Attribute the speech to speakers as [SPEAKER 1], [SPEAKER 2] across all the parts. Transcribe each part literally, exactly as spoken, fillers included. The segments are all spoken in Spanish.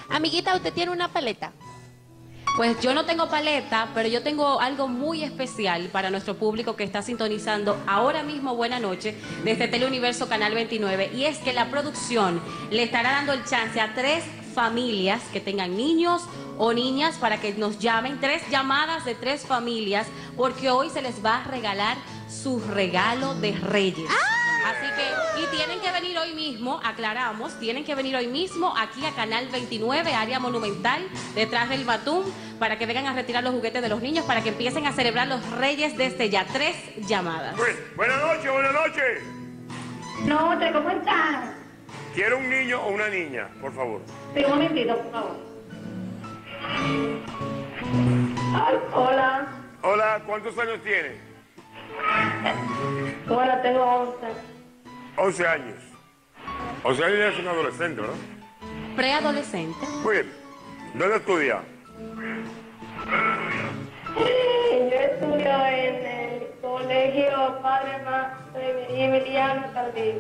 [SPEAKER 1] Amiguita, ¿usted tiene una paleta?
[SPEAKER 2] Pues yo no tengo paleta, pero yo tengo algo muy especial para nuestro público que está sintonizando ahora mismo Buena Noche desde Teleuniverso Canal veintinueve, y es que la producción le estará dando el chance a tres familias que tengan niños o niñas para que nos llamen, tres llamadas de tres familias, porque hoy se les va a regalar su regalo de Reyes. ¡Ah! Así que, y tienen que venir hoy mismo, aclaramos, tienen que venir hoy mismo aquí a Canal veintinueve, área monumental, detrás del Batum, para que vengan a retirar los juguetes de los niños, para que empiecen a celebrar los Reyes desde ya. Tres llamadas.
[SPEAKER 3] Buenas noches, buenas noches.
[SPEAKER 4] No, te ¿cómo estás?
[SPEAKER 3] Quiero un niño o una niña, por favor.
[SPEAKER 4] Sí, un momentito, por favor. Ay, hola.
[SPEAKER 3] Hola, ¿cuántos años tienes?
[SPEAKER 4] Bueno, tengo once.
[SPEAKER 3] once años. once años ya es un adolescente, ¿verdad?
[SPEAKER 2] Preadolescente.
[SPEAKER 3] Muy bien. ¿Dónde estudia?
[SPEAKER 4] Yo estudio en el colegio Padre Ma- Emiliano Tardío.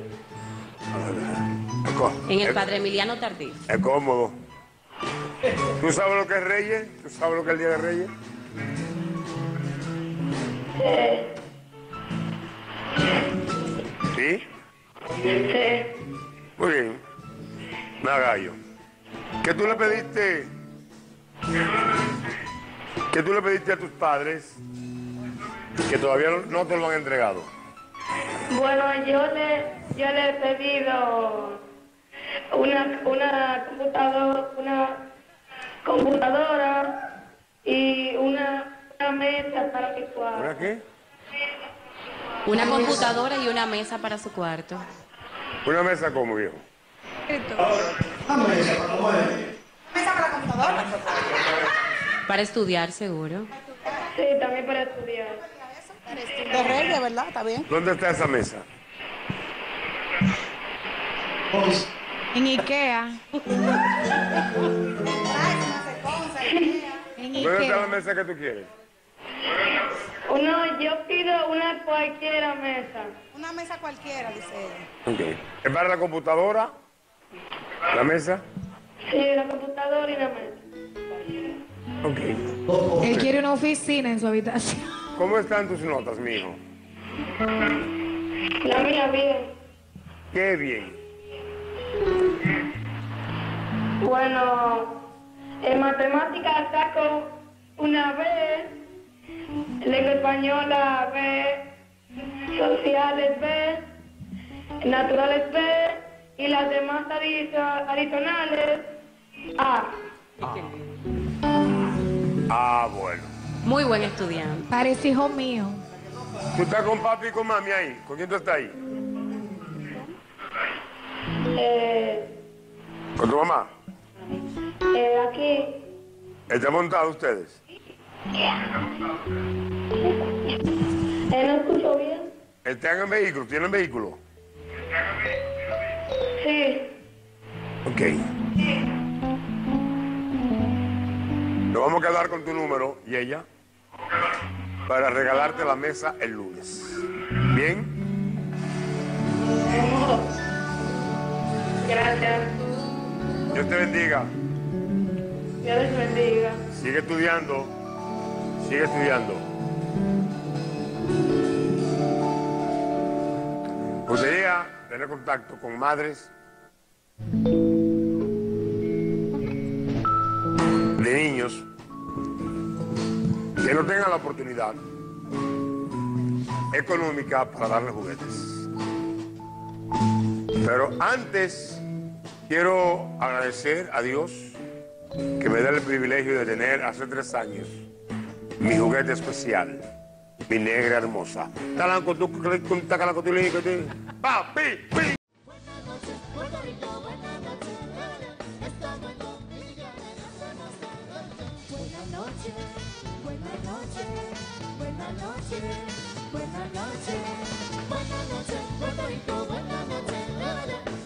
[SPEAKER 3] Es có-
[SPEAKER 2] En el
[SPEAKER 3] es-
[SPEAKER 2] Padre Emiliano Tardío.
[SPEAKER 3] Es cómodo. ¿Tú sabes lo que es Reyes? ¿Tú sabes lo que es el Día de Reyes?
[SPEAKER 4] Eh,
[SPEAKER 3] ¿Sí?
[SPEAKER 4] sí.
[SPEAKER 3] Muy bien. Nada, gallo. ¿Qué tú le pediste? ¿Qué tú le pediste a tus padres que todavía no, no te lo han entregado?
[SPEAKER 4] Bueno, yo le, yo le he pedido una, una computadora, una computadora y una, una mesa para mi cuarto.
[SPEAKER 3] ¿Una qué?
[SPEAKER 2] Una computadora y una mesa para su cuarto.
[SPEAKER 3] Una mesa como, viejo.
[SPEAKER 2] Para estudiar, seguro.
[SPEAKER 4] Sí, también para estudiar.
[SPEAKER 5] De Reyes, ¿verdad? Está bien.
[SPEAKER 3] ¿Dónde está esa mesa?
[SPEAKER 1] En Ikea. En
[SPEAKER 3] ¿Dónde está la
[SPEAKER 1] Ikea.
[SPEAKER 3] mesa que tú quieres?
[SPEAKER 4] Uno, yo pido una cualquiera mesa.
[SPEAKER 5] Una mesa cualquiera, dice ella.
[SPEAKER 3] Ok. ¿Es para la computadora? ¿La mesa?
[SPEAKER 4] Sí, la computadora y la mesa.
[SPEAKER 3] Ok.
[SPEAKER 1] Él quiere una oficina en su habitación.
[SPEAKER 3] ¿Cómo están tus notas, mijo?
[SPEAKER 4] La mía bien.
[SPEAKER 3] Qué bien.
[SPEAKER 4] Bueno, en matemáticas saco una B, lengua española B, sociales B, naturales B y las demás adicio- adicionales A.
[SPEAKER 3] Ah, bueno.
[SPEAKER 2] Muy buen estudiante.
[SPEAKER 1] Parece hijo mío.
[SPEAKER 3] ¿Tú estás con papi y con mami ahí? ¿Con quién tú estás ahí?
[SPEAKER 4] Eh,
[SPEAKER 3] ¿Con tu mamá?
[SPEAKER 4] eh, aquí,
[SPEAKER 3] ¿Están montados ustedes?
[SPEAKER 4] eh, ¿no escucho bien?
[SPEAKER 3] ¿Están en vehículo? ¿Tienen vehículo?
[SPEAKER 4] Sí.
[SPEAKER 3] Ok. Nos vamos a quedar con tu número y ella para regalarte la mesa el lunes. ¿Bien?
[SPEAKER 4] Gracias.
[SPEAKER 3] Dios te bendiga.
[SPEAKER 4] Dios les bendiga.
[SPEAKER 3] Sigue estudiando. Sigue estudiando. Gustaría tener contacto con madres de niños que no tengan la oportunidad económica para darles juguetes. Pero antes quiero agradecer a Dios que me da el privilegio de tener hace tres años mi juguete especial, mi negra hermosa. Talanco, tú, con tacalanco, tú, le dices, pa, pi, pi.
[SPEAKER 6] Buenas noches, buenas noches, buenas noches, buenas noches, buenas noches, Puerto Rico, buenas noches.